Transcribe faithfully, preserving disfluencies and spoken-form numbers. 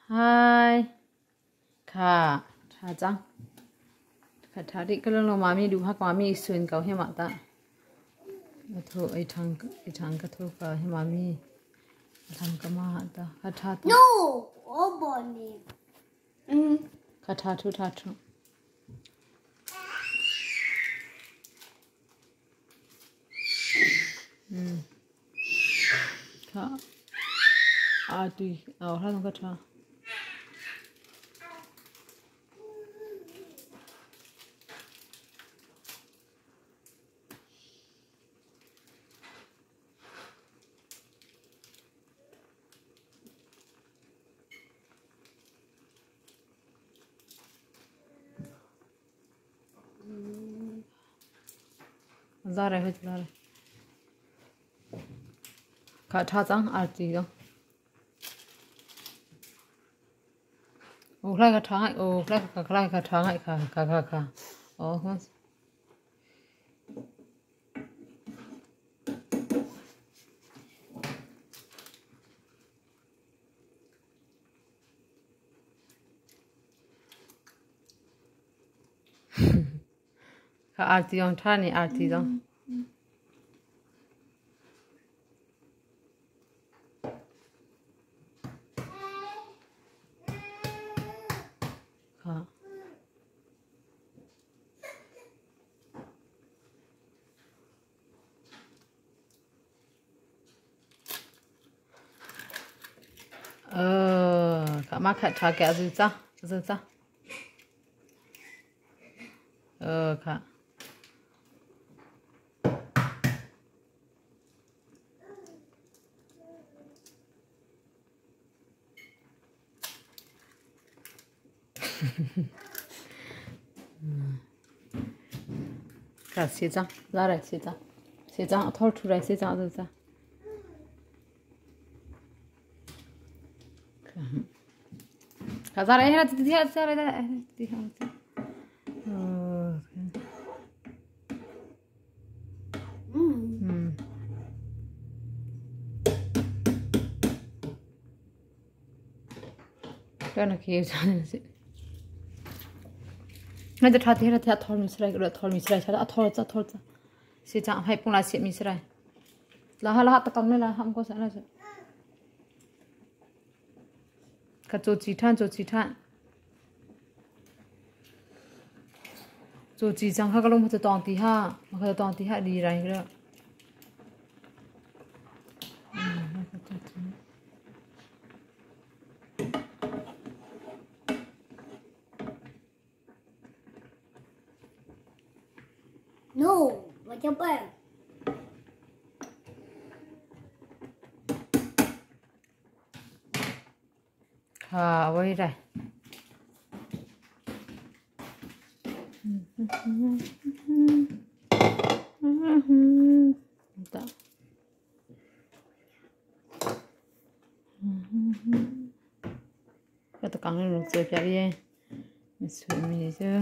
Hai ค่ะท่าจังค่ะท่าที่ก็ลองมามีดูฮักมามีส่วนเก่าให้มาตาทุไอทางไอทางก็ทุกก็ให้มามีทำก็มาตาค่ะท่า No oh boy อืมค่ะท่าทุท่าทุอืมค่ะอ่าดีเอาท่าตรงก็ท่าज़ारे है ज़ारे का ठाचा आरती दो ओखला का ठा ओखला का खला का ठा है का का का का ओ हस का आरती on ठा नहीं आरती दो हाँ ờ cả má khát thà kẹo gì ta gì ta ờ cả cả xí trang ra đây xí trang xí trang thổi thu đây xí trang rồi ta cả ra đây hết đi hết ra đây đi hết ờ 음. 그러나 기회자는지. 근데 다 대라 다 털 미스라이 그래 털 미스라이 다 털자 털자. 시장 할 뽕라 시 미스라이. 라하라 딱 깜내라 함고 살아서. 가조 지탄 조 지탄. 조 지장 하가롱 부터 똥티하. 그 똥티하 리라이 그래. No what your bird à vậy đây cái tao cắn lên rồi cái gì mình sửa mình chứ